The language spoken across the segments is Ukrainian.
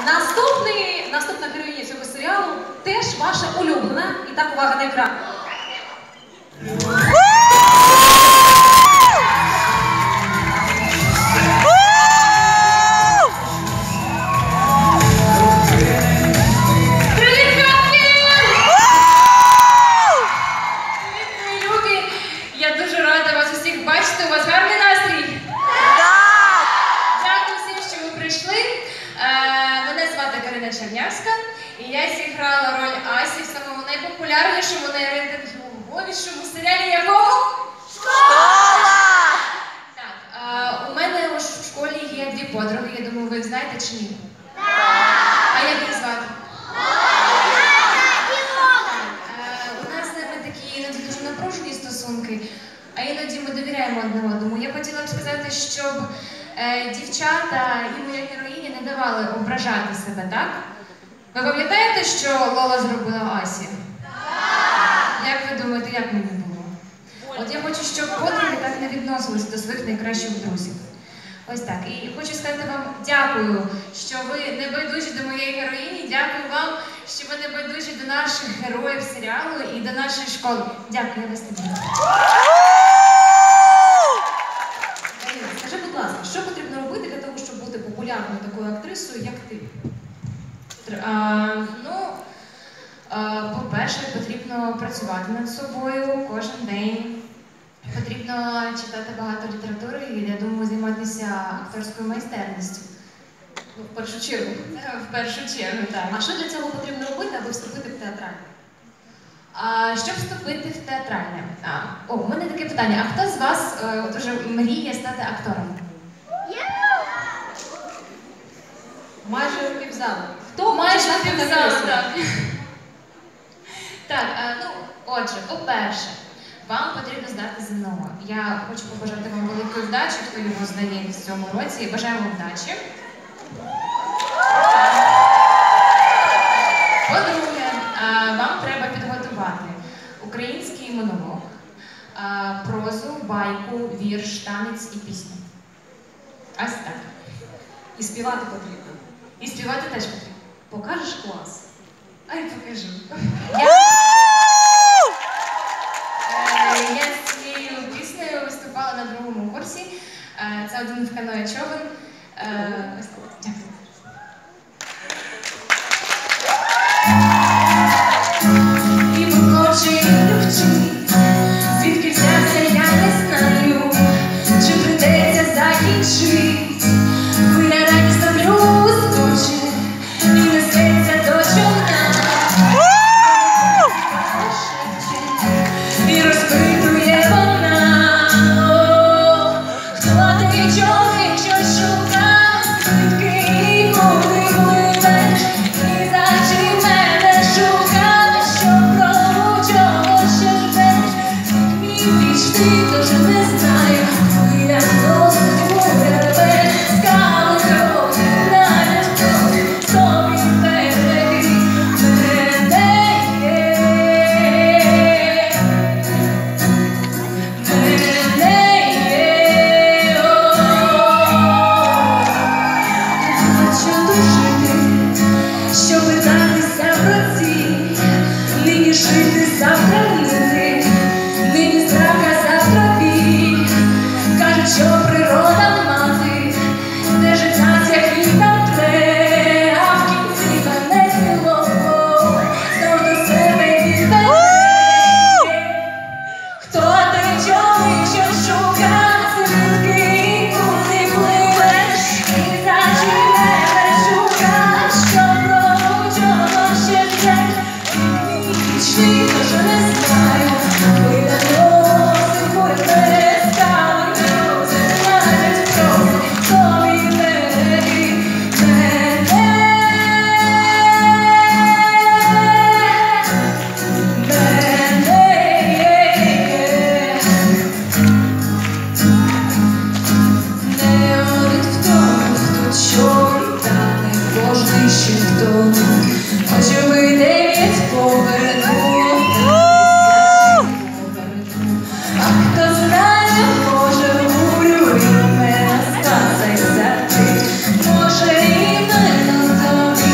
Наступна героїня цього серіалу теж ваша улюблена. І так, увага на екран. І я зіграла роль Асі в самому найпопулярнішому, найрейтинговішому серіалі якому? Школа! Так, у мене в школі є дві подруги, я думаю, ви їх знаєте чи ні? А як їх звати? У нас з ними такі іноді дуже напружені стосунки, а іноді ми довіряємо одне одному. Я хотіла б сказати, щоб дівчата і моя героїня не давали ображати себе, так? Ви пам'ятаєте, що Лола зробила Асі? Так! Як ви думаєте, як мені було? От я хочу, щоб подруги так не відносились до своїх найкращих друзів. Ось так. І хочу сказати вам дякую, що ви не байдужі до моєї героїні. Дякую вам, що ви не байдужі до наших героїв серіалу і до нашої школи. Дякую, я вас люблю. Скажи, будь ласка, що потрібно робити для того, щоб бути популярною такою актрисою, як ти? По-перше, потрібно працювати над собою кожен день. Потрібно читати багато літератури і, я думаю, займатися акторською майстерністю. Ну, в першу чергу. В першу чергу, так. А що для цього потрібно робити, аби вступити в театральне? Щоб вступити в театральне? У мене таке питання. А хто з вас дуже мріє стати актором? Майже півзалу. Хто майже півзалу, так. Так, отже, по-перше, вам потрібно здати ЗНО. Я хочу побажати вам великої вдачі, хто його здає в цьому році. Бажаю вам вдачі. По-друге, вам треба підготувати український монолог, прозу, байку, вірш, танець і пісню. Ось так. І співати потрібно. І співати теж потрібно. Покажеш клас? Ай, покажу. Я з цією піснею виступала на другому курсі. Це один в каної човен. Дякую. І покочі любчі, звідки взявся, я не знаю, чи прийдеться закінчить. Хвиля радісно блюскоче і несеться до човна. І розпитує вона, хто такий човник, що шукав, звідки і куди пливеш, і за чим мене шукав, що про чого ще ждеш, як мій вічний, тож не знаю, хвиля носить буря рве, скали трохи навіть тобі береги мене є. Що питатися про ці, нині жити, завтра гнити, нині страха, завтра біль. Кажуть, що природа мати, де життя як і там тре, а в кінці мене зміло, знов до себе віддає. Хто той човник, що шукав, звідки і куди пливеш, і за чим мене шукав, що про чого ще ждеш, як мій вічний, тож не знаю, хвиля носить буря, скали грози, навіть грози, тобі береги мене. Не один в тому, хто чорний, та не кожний ще в тому, хоче би 9 повернув, а хто знає, може бурю і мене сказайся ти, може іменно тобі.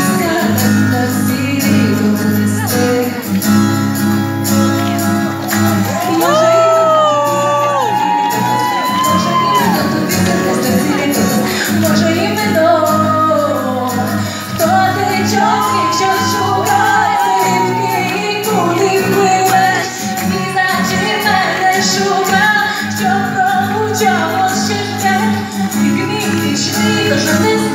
мечти, кожен день